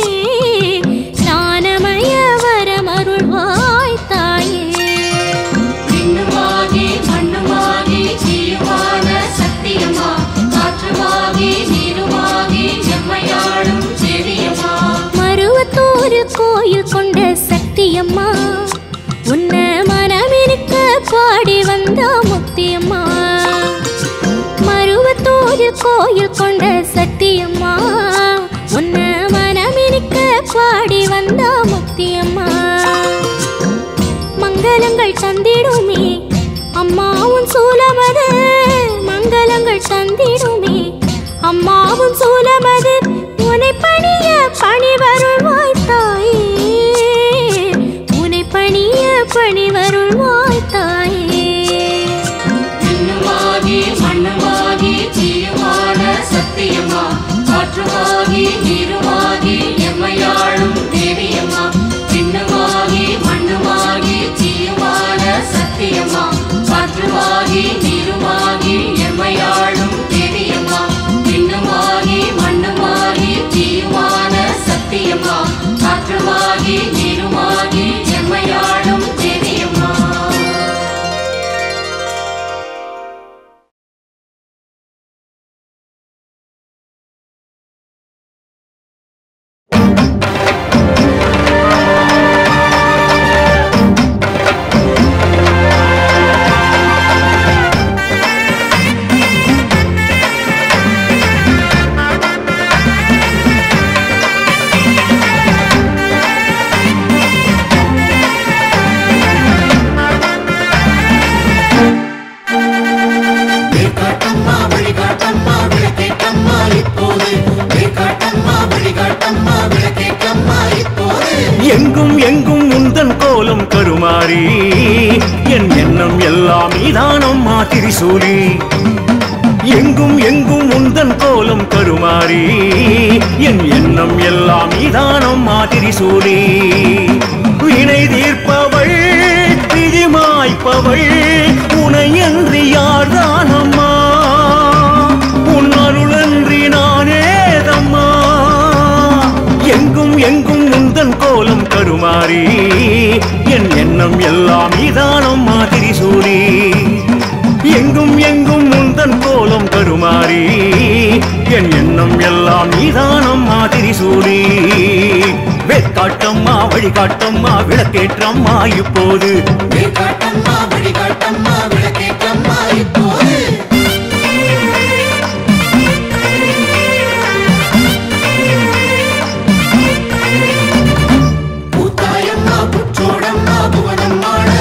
நானமய வரமருள்வாய் தாயே. சின்னுமாகி மண்ணுமாகி தீயுமான சத்தியம்மா, காற்றுமாகி நீருமாகி எம்மையாடும் தேவியம்மா. மருவத்தூரில் கோயில் கொண்ட சக்தியம்மா, உன்ன மனமிருக்க பாடி வந்தா முத்தியம்மா. மருவத்தூரில் கோயில் கொண்ட சக்தியம்மா, உன்ன மனமிருக்க பாடி வந்தா முத்தியம்மா. மங்களங்கள் தந்திடுமே அம்மாவும் சூலமது, மங்களங்கள் தந்திடுமே அம்மாவும் சூலமது. உனை பணிய பணிவருள்வாய் தாயே, உனை பணிய பணிவருள்வாய் தாயே. சின்னுமாகி மண்ணுமாகி தீயுமான சத்தியம்மா, காற்றுமாகி நீருமாகி எம்மையாடும் தேவியம்மா. சின்னுமாகி மண்ணுமாகி தீயுமான சத்தியம்மா, காற்றுமாகி நீருமாகி எம்மையாடும் தேவியம்மா. சின்னுமாகி மண்ணுமாகி தீயுமான சத்தியம்மா, காற்றுமாகி நீருமாகி எம்மையாடும் தேவியம்மா. எங்கும் எங்கும் உந்தன் கோலம் கருமாறி, என் எண்ணம் எல்லாம் நீதானம்மா திரிசூலி. எங்கும் எங்கும் உந்தன் கோலம் கருமாறி, என் எண்ணம் எல்லாம் நீதானம்மா திரிசூலி. வினை தீர்ப்பவள் விதிமாய்ப்பவள், உனையன்றி யார்தானம்மா, உன் அருளன்றி நானேதம்மா. எங்கும் எங்கும் உந்தன் கோலம் கருமாறி, என் எண்ணம் எல்லாம் நீதானம்மா திரிசூலி. எங்கும் எங்கும் உந்தன் கோலம் கருமாறி, என் எண்ணம் எல்லாம் நீதானம்மா திரிசூலி. வேற்காட்டம்மா வழிகாட்டம்மா விளக்கேற்றம்மா இப்போது, வேற்காட்டம்மா வழிகாட்டம்மா விளக்கேற்றம்மா இப்போது. பூத்தாயம்மா புற்றோடம்மா புவனம்மாட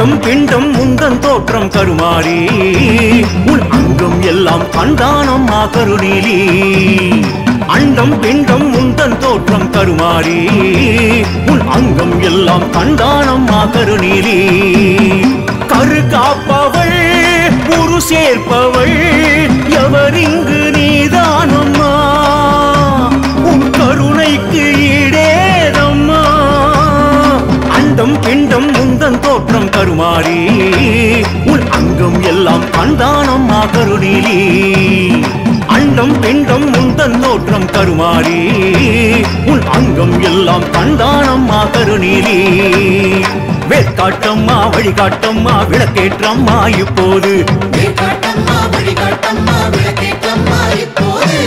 அண்டம் பிண்டம் முந்தன் தோற்றம் கருமாறி உன் அங்கம் எல்லாம் கண்டானம்மா கருணீலி அண்டம் பிண்டம் முந்தன் தோற்றம் கருமாறி உன் அங்கம் எல்லாம் கண்டானம்மா கருணீலி கரு காப்பவள் குரு சேர்ப்பவள் எவரிங்கு நீதானம்மா உன் கருணைக்கு ஈடேதம்மா அண்டம் பிண்டம் முந்தன் தோற்றம் கருமாறி உன் அங்கம் எல்லாம் கண்டானம்மா கருணீலி அண்டம் பிண்டம் முந்தன் தோற்றம் கருமாறி உன் அங்கம் எல்லாம் கண்டானம்மா கருணீலி வேற்காட்டம்மா வழிகாட்டம்மா விளக்கேற்றம்மா இப்போது வேற்காட்டம்மா வழிகாட்டம்மா விளக்கேற்றம்மா இப்போது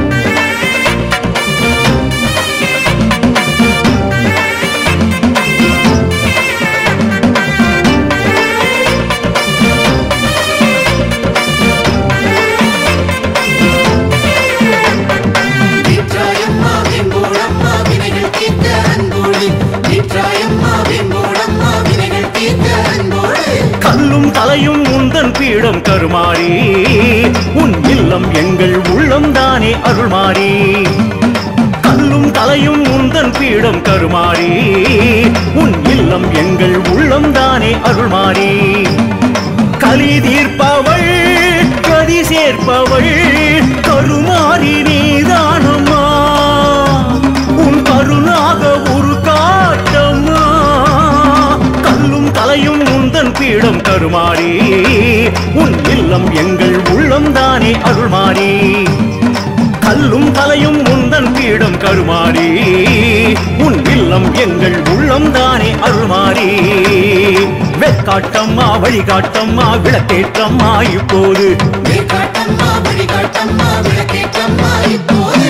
கல்லும் தலையும் முந்தன் பீடம் கருமாறி உன் இல்லம் எங்கள் உள்ளம் தானே அருள்மாறி கல்லும் தலையும் முந்தன் பீடம் கருமாறி உன் இல்லம் எங்கள் உள்ளம் தானே அருள்மாறி கலி தீர்ப்பவள் கதி சேர்ப்பவள் கருமாறி நீதானம்மா உன் கருணாக ஒரு காட்டம்மா கல்லும் தலையும் முந்தன் பீடம் கருமாறி உன் இல்லம் எங்கள் உள்ளம் தானே அருள்மாறி கல்லும் தலையும் முந்தன் பீடம் கருமாறி உன் இல்லம் எங்கள் உள்ளம் தானே அருள்மாறி வெக்காட்டம்மா வழிகாட்டம்மா விளக்கேற்றம்மா இப்போது வேற்காட்டம்மா வழிகாட்டம்மா விளக்கேற்றம்மா இப்போது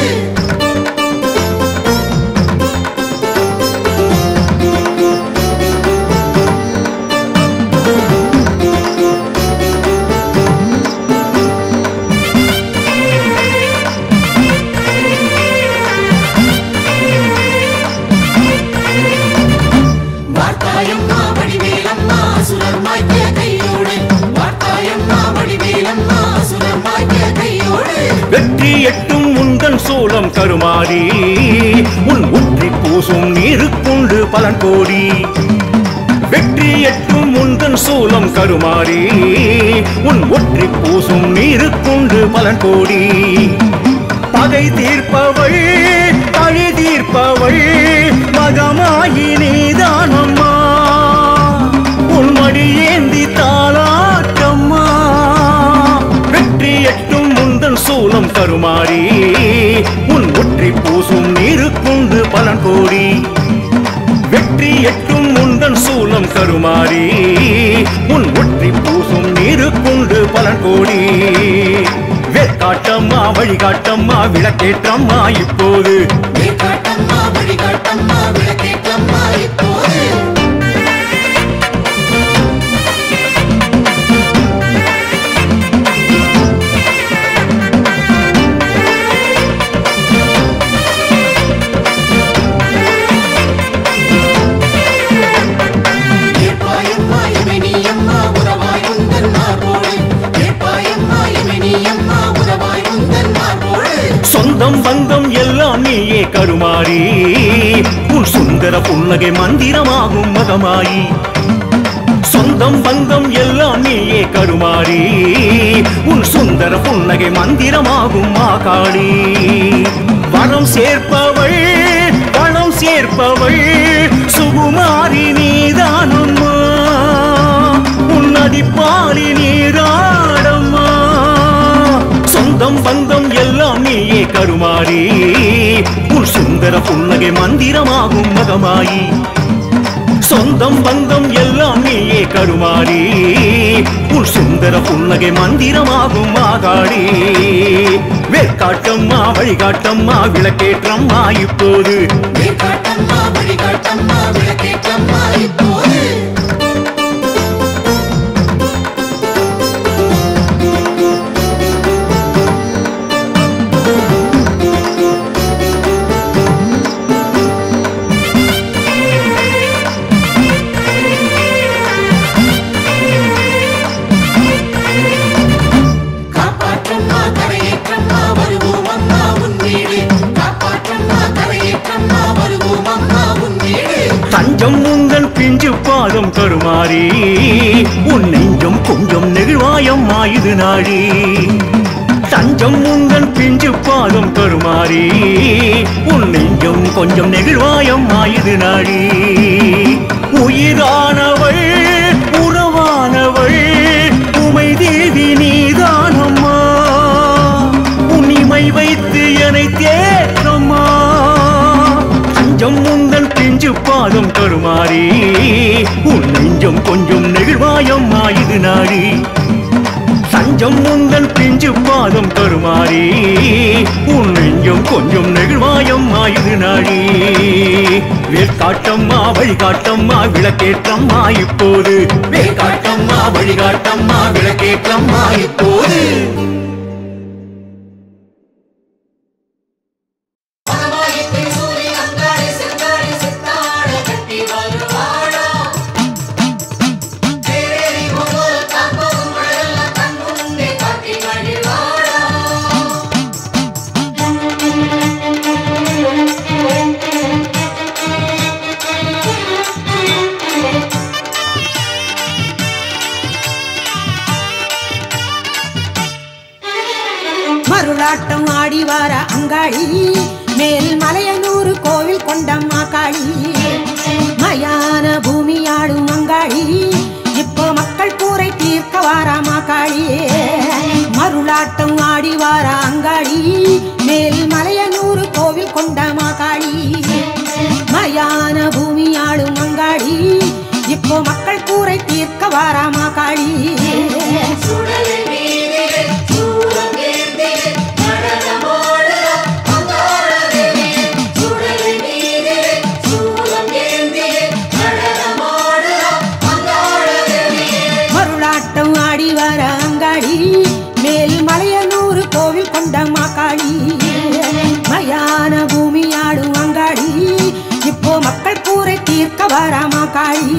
வெற்றி எட்டும் முந்தன் சூலம் கருமாறி உன் உற்றி பூசும் நீருக்குண்டு பலன் கோடி வெற்றி எட்டும் முந்தன் சூலம் கருமாறி உன் ஒற்றி பூசும் நீருக்குண்டு பலன் கோடி பகை தீர்ப்பவள் பழி தீர்ப்பவள் மகமாயி நீதானம்மா உன் மடி ஏந்தி தாளாட்டம்மா வெற்றி எட்டும் முந்தன் சூலம் கருமாறி உன் ஒற்றி பூசும் நீருக்குண்டு பலன் கோடி வெற்றி எட்டும் முந்தன் சூலம் கருமாறி உன் ஒற்றி பூசும் நீருக்குண்டு பலன் கோடி வேற்காட்டம்மா வழிகாட்டம்மா விளக்கேற்றம்மா இப்போது வேற்காட்டம்மா வழிகாட்டம்மா விளக்கேற்றம்மா இப்போது சொந்தம் பந்தம் எல்லாம் நீயே கருமாறி உன் சுந்தர புன்னகை மந்திரமாகும் மகமாயி சொந்தம் பந்தம் எல்லாம் நீயே கருமாறி உன் சுந்தர புன்னகை மந்திரமாகும் மாகாளி வனம் சேர்ப்பவள் பணம் சேர்ப்பவள் சுகுமாரி நீதானம்மா உன் நதிப்பாலி நீராடம்மா சொந்தம் பந்தம் எல்லாம் நீயே கருமாறி உன் சுந்தர புன்னகை மந்திரமாகும் மகமாயி சொந்தம் பந்தம் எல்லாம் நீயே கருமாறி உன் சுந்தர புன்னகை மந்திரமாகும் மாகாளி வேற்காட்டம்மா வழிகாட்டம்மா விளக்கேற்றம்மா இப்போது வேற்காட்டம்மா வழிகாட்டம்மா விளக்கேற்றம்மா இப்போது கருமாறி உன் நெஞ்சம் கொஞ்சம் நெகிழ்வாயம்மா இது நாடி தஞ்சம் உந்தன் பிஞ்சு பாதம் கருமாறி உன் நெஞ்சம் கொஞ்சம் நெகிழ்வாயம்மா இது நாடி உயிரானவள் உறவானவள் உமை தேவி நீதானம்மா உன்னிமை வைத்து என்னை தேற்றம்மா தஞ்சம் உந்தன் பிஞ்சு பாதம் கருமாறி உன் நெஞ்சம் கொஞ்சம் நெகிழ்வாயம்மா இது நாடி தஞ்சம் உந்தன் பிஞ்சு பாதம் கருமாறி உன் நெஞ்சம் கொஞ்சம் நெகிழ்வாயம்மா இது நாடி வேற்காட்டம்மா வழிகாட்டம்மா விளக்கேற்றம்மா இப்போது வேற்காட்டம்மா வழிகாட்டம்மா விளக்கேற்றம்மா இப்போது மருளாட்டம் ஆடி வார அங்காளி மேல் மலையனூர் கோவில் கொண்டம்மா காளி மயான பூமி ஆடும் அங்காளி இப்போ மக்கள் கூரை தீர்க்க வாராமா காளி மருளாட்டம் ஆடி வார அங்காளி மேல் மலையனூர் கோவில் கொண்டம்மா காளி மயான பூமி ஆடும் அங்காளி இப்போ மக்கள் கூரை தீர்க்க வாராமா காளி மேல் மலையனூர் கோவில் கொண்டம்மா காளி மயான பூமி ஆடும் அங்காளி இப்போ மக்கள் கூரை தீர்க்க வாராமா காளி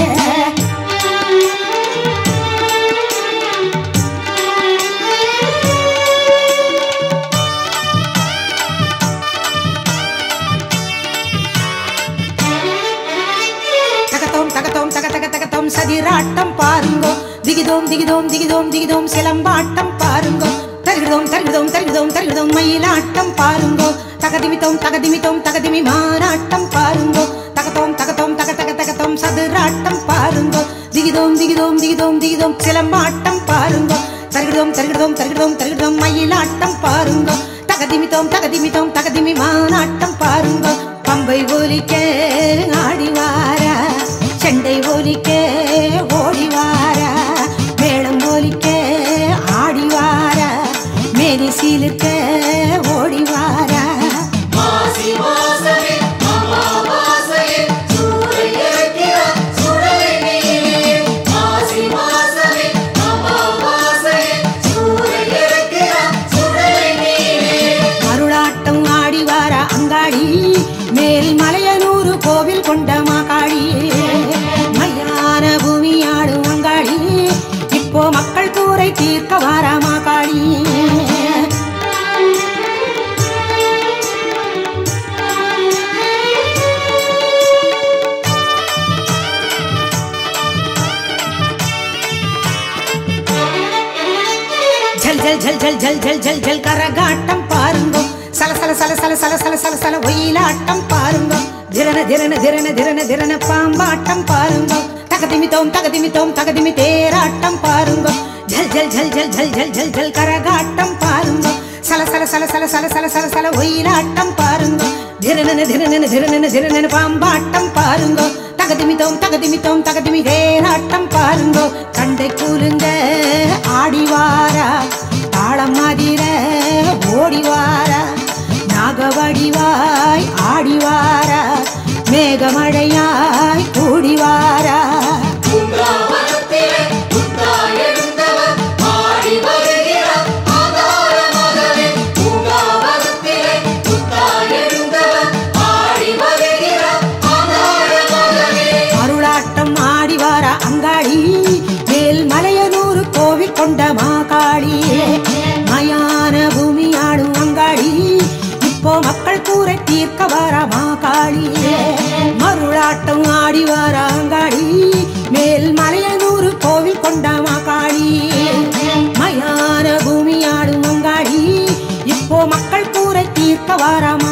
தகத்தோம் தகத்தோம் தக தக தகத்தோம் சதிராட்டம் பாருங்கோ திகிதோம் திகிதோம் திகிதோம் திகிதோம் சிலம்பாட்டம் பாருங்கோ தருகிறோம் தருகிறோம் தருகிறோம் தருகிறோம் மயிலாட்டம் பாருங்கோ தகதிமித்தோம் தகதிமித்தோம் தகதிமி மானாட்டம் பாருங்கோ தகத்தோம் தகத்தோம் தக தக தகத்தோம் சதுராட்டம் பாருங்கோ திகிதோம் திகிதோம் திகிதோம் திகிதோம் சிலம்பாட்டம் பாருங்கோ தருகிறோம் தருகிறோம் தருகிறோம் தருகிறோம் மயிலாட்டம் பாருங்கோ தகதிமித்தோம் தகதிமித்தோம் தகதிமி மானாட்டம் பாருங்கோ பம்பை ஒலிக்க ஆடிவாரா செண்டை ஒலிக்க ஓடிவாரா மேளம் ஒலிக்க ஆடிவாரா மேரி சீலுக்க ஓடிவாரா மாசி மாசமே அமாவாசையே சூரியக்கிரா சுடலை நீலே மாசி மாசமே அமாவாசையே சூரியக்கிரா சுடலை நீலே மருளாட்டம் ஆடிவாரா அங்காளி மேல் மலையனூர் கோவில் கொண்டம்மா காளி மயான பூமி ஆடும் அங்காளி இப்போ மக்கள் கூரை தீர்க்க வாராமா காளி ஜல் ஜல் ஜல் ஜல் ஜல் ஜல் ஜல் ஜல் கரகாட்டம் பாருங்கோ சல சல சல சல சல சல சல சல ஒயிலாட்டம் பாருங்கோ திரன திரன திரன திரன திரன பாம்பாட்டம் பாருங்கோ தகதிமித்தோம் தகதிமித்தோம் தகதிமி தேராட்டம் பாருங்கோ ஜல் ஜல் ஜல் ஜல் ஜல் ஜல் ஜல் ஜல் கரகாட்டம் பாருங்கோ சல சல சல சல சல சல சல சல ஒயிலாட்டம் பாருங்கோ திரனன திரனன திரனன திரனன பாம்பாட்டம் பாருங்கோ தகதிமித்தோம் தகதிமித்தோம் தகதிமி தேராட்டம் பாருங்கோ கண்டை கூலுங்க ஆடிவாரா தாளம் மாதிர ஓடிவாரா நாகவடிவாய் ஆடிவாரா மேகமழையாய் கூடிவாரா பூங்காவனத்திலே புத்தா எழுந்தவர் ஆடி வருகிறார் ஆதார மகனே பூங்காவனத்திலே புத்தா எழுந்தவர் ஆடி வருகிறார் ஆதார மகனே அருளாட்டம் ஆடிவாரா அங்காளி மேல் மலையனூர் கோவில் கொண்ட மாகாளி மயான பூமி ஆடும் அங்காளி இப்போ மக்கள் கூரை தீர்க்க வாரா மாகாளி மருளாட்டம் ஆடி வாரா அங்காளி மேல் மலையனூர் கோவில் கொண்ட மாகாளி மயான பூமி ஆடும் அங்காடி இப்போ மக்கள் கூரை தீர்க்க வாராமா